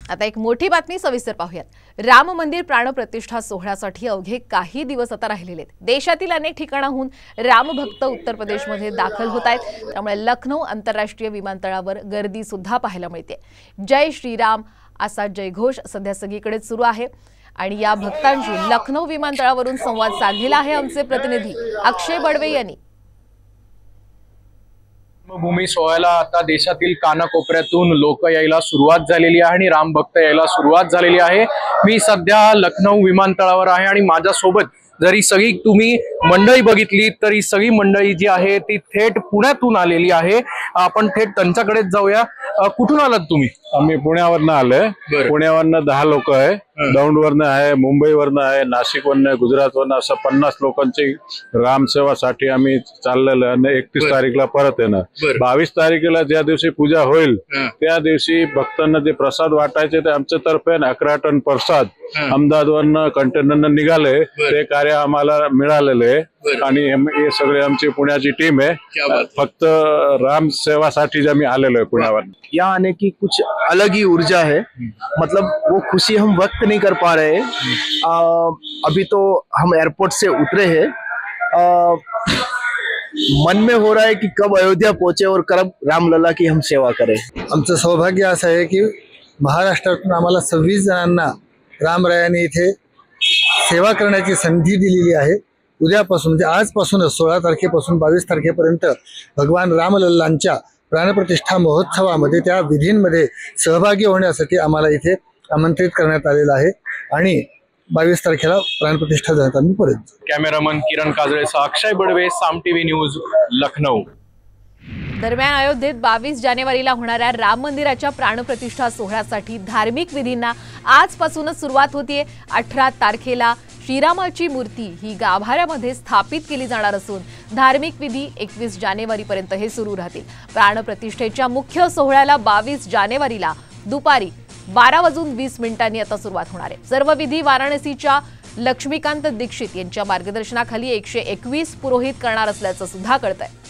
आता एक मोठी बातमी सविस्तर पाहूयात। राम मंदिर प्राणप्रतिष्ठा सोहळ्यासाठी अवघे काही दिवस आता राहिलेले आहेत। देशातील अनेक ठिकाणाहून रामभक्त उत्तर प्रदेशमध्ये दाखल होत आहेत। त्यामुळे लखनौ आंतरराष्ट्रीय विमानतळावर गर्दी सुद्धा पाहायला मिळते। जय श्रीराम असा जयघोष सध्या सगळीकडे सुरू आहे आणि या भक्तांशी लखनौ विमानतळावरून संवाद साधलेला आहे आमचे प्रतिनिधी अक्षय बडवे यांनी। भूमी सोहळ्याला आता देशातील कानाकोपऱ्यातून लोक यायला सुरुवात झालेली आहे आणि राम भक्त यायला सुरुवात झालेली आहे। मी सध्या लखनौ विमानतळावर आहे आणि माझ्या सोबत जरी सगळी तुम्ही मंडळी बघितली तरी सगळी मंडळी जी आहे ती थेट पुण्यातून आलेली आहे। आपण थेट त्यांच्याकडेच जाऊया। कुठून आलात तुम्ही? आम्ही पुण्यावरनं आलोय। पुण्यावरनं 10 लोक आहे, दौंडवरनं आहे, मुंबईवरनं आहे, नाशिकवरनं आहे, गुजरातवरनं असं 50 लोकांची रामसेवासाठी आम्ही चाललेलो आहे। 31 तारीखला परत येणार। 22 तारखेला ज्या दिवशी पूजा होईल त्या दिवशी भक्तांना जे प्रसाद वाटायचे ते आमच्या तर्फे 11 टन प्रसाद अहमदाबादवरनं कंटेनरनं निघाले। ते कार्य आम्हाला मिळालेले आणि हे सगळे आमची पुण्याची टीम आहे। फक्त राम सेवासाठी आम्ही आलेलो आहे पुण्यावर। यहाँ आने की कुछ अलग ही ऊर्जा है, मतलब वो खुशी हम व्यक्त नहीं कर पा रहे। अभी तो हम एयरपोर्ट से उतरे हैं, मन में हो रहा है कि कब अयोध्या पहुंचे और कब रामलला की हम सेवा करें। आमचं सौभाग्य असं आहे की महाराष्ट्रातून आम्हाला 26 जणांना रामरायांनी इथे सेवा करण्याची संधी दिलेली आहे। उद्यापासून म्हणजे आजपासूनच 16 तारखेपासून 22 तारखेपर्यंत भगवान रामलल्लांच्या प्राणप्रतिष्ठा महोत्सवामध्ये त्या विधींमध्ये सहभागी होण्यासाठी आम्हाला इथे आमंत्रित करण्यात आलेलं आहे आणि 22 तारखेला प्राणप्रतिष्ठा झाल्यानंतर आम्ही परत जाऊ। कॅमेरामन किरण काजळेसह अक्षय बडवे, साम टीव्ही न्यूज, लखनौ। दरम्यान अयोध्येत 22 जानेवारीला होणाऱ्या राम मंदिराच्या प्राणप्रतिष्ठा सोहळ्यासाठी धार्मिक विधींना आजपासूनच सुरुवात होतीये। 18 तारखेला श्रीरामाची मूर्ती ही गाभाऱ्यामध्ये स्थापित केली जाणार असून धार्मिक विधी 21 जानेवारीपर्यंत हे सुरू राहतील। प्राणप्रतिष्ठेच्या मुख्य सोहळ्याला 22 जानेवारीला दुपारी 12:20 आता सुरुवात होणार आहे। सर्व विधी वाराणसीच्या लक्ष्मीकांत दीक्षित यांच्या मार्गदर्शनाखाली 121 पुरोहित करणार असल्याचं सुद्धा कळतंय।